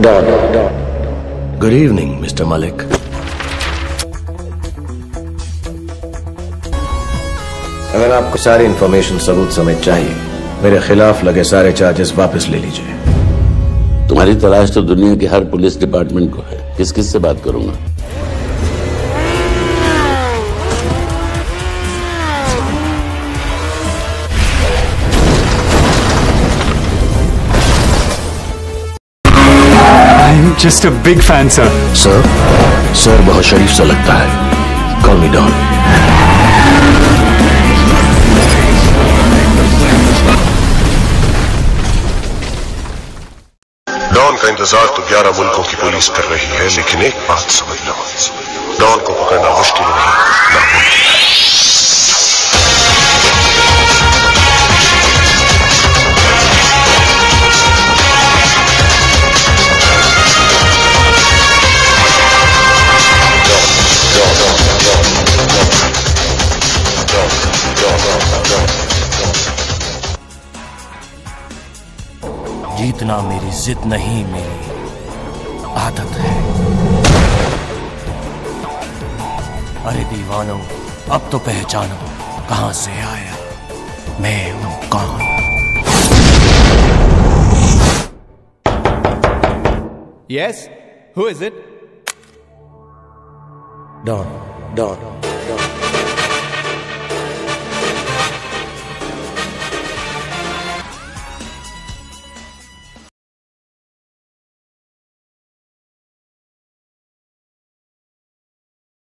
Don. Good evening mister Malik. अगर आपको सारी इंफॉर्मेशन सबूत समेत चाहिए, मेरे खिलाफ लगे सारे चार्जेस वापस ले लीजिए। तुम्हारी तलाश तो दुनिया के हर पुलिस डिपार्टमेंट को है, किस किस से बात करूंगा? I'm just a big fan, sir. Sir बहुत शरीफ सा लगता है। Call me Don। डॉन का इंतजार तो 11 मुल्कों की पुलिस कर रही है, लेकिन एक बात समझ लो, डॉन को पकड़ना मुश्किल नहीं, नामुमकिन है। जीतना मेरी जिद नहीं, मेरी आदत है। अरे दीवानों, अब तो पहचानो कहां से आया, मैं हूं कौन। Yes? Who is it? Don.